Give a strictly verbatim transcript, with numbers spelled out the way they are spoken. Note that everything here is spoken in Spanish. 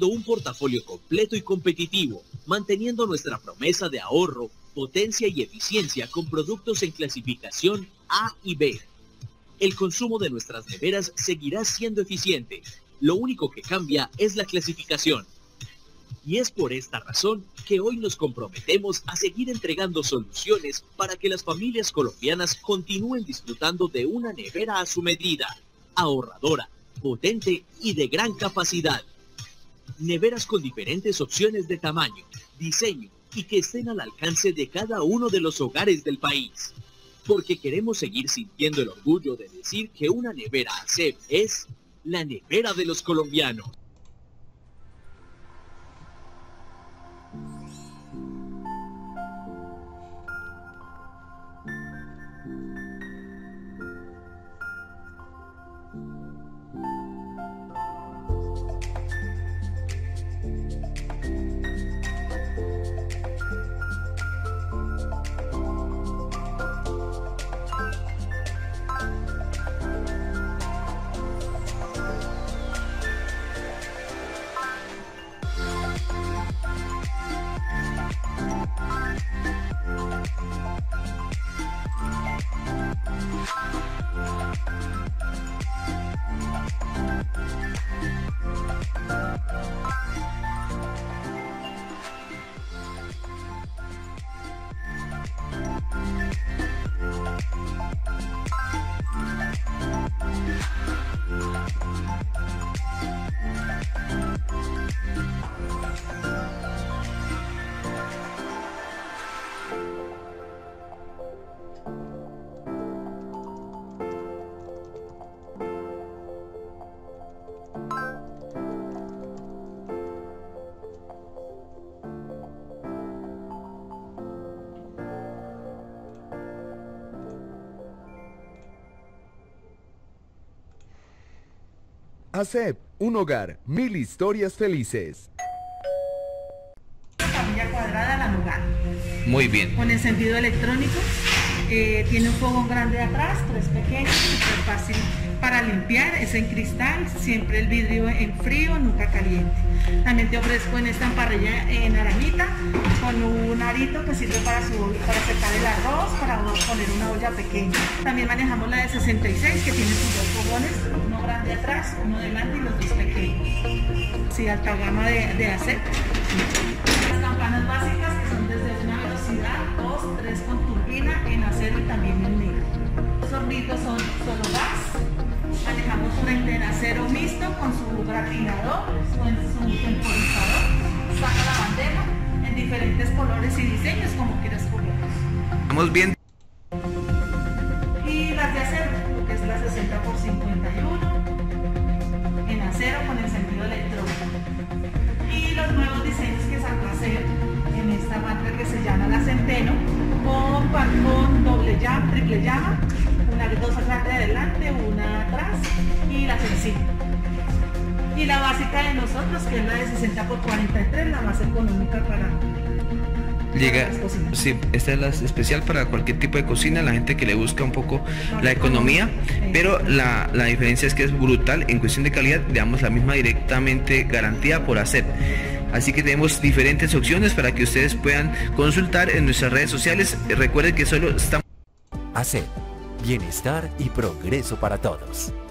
ofreciendo un portafolio completo y competitivo, manteniendo nuestra promesa de ahorro, potencia y eficiencia con productos en clasificación A y B. El consumo de nuestras neveras seguirá siendo eficiente. Lo único que cambia es la clasificación. Y es por esta razón que hoy nos comprometemos a seguir entregando soluciones para que las familias colombianas continúen disfrutando de una nevera a su medida, ahorradora, potente y de gran capacidad. Neveras con diferentes opciones de tamaño, diseño y que estén al alcance de cada uno de los hogares del país. Porque queremos seguir sintiendo el orgullo de decir que una nevera ASEP es la nevera de los colombianos. ASEP, un hogar, mil historias felices. Camilla cuadrada la Nogal. Muy bien. Con encendido electrónico, eh, tiene un fogón grande atrás, tres pequeños, súper fácil para limpiar, es en cristal, siempre el vidrio en frío, nunca caliente. También te ofrezco en esta parrilla en aramita, con un arito que sirve para, su, para secar el arroz, para poner una olla pequeña. También manejamos la de sesenta y seis, que tiene sus dos fogones, uno grande atrás, uno delante y los dos pequeños. Sí, alta gama de, de ASEP. Las campanas básicas, que son desde una velocidad, dos, tres con turbina, en acero y también en negro. Los hornitos son solo gas. Manejamos frente en acero mixto con su gratinador, con su temporizador, saca la bandeja en diferentes colores y diseños como quieras cogerlos. Estamos bien. Y las de acero, lo que es la sesenta por cincuenta y uno, en acero con encendido electrónico. Y los nuevos diseños que sacó ASEP en esta marca que se llama la Centeno, con, con doble llama, triple llama, una dos grandes adelante, una atrás y la sencilla. Y la básica de nosotros, que es la de sesenta por cuarenta y tres, la más económica para Llega, sí, esta es la especial para cualquier tipo de cocina, la gente que le busca un poco la economía, pero la, la diferencia es que es brutal en cuestión de calidad, damos la misma directamente garantía por ASEP. Así que tenemos diferentes opciones para que ustedes puedan consultar en nuestras redes sociales. Recuerden que solo estamos... ASEP, bienestar y progreso para todos.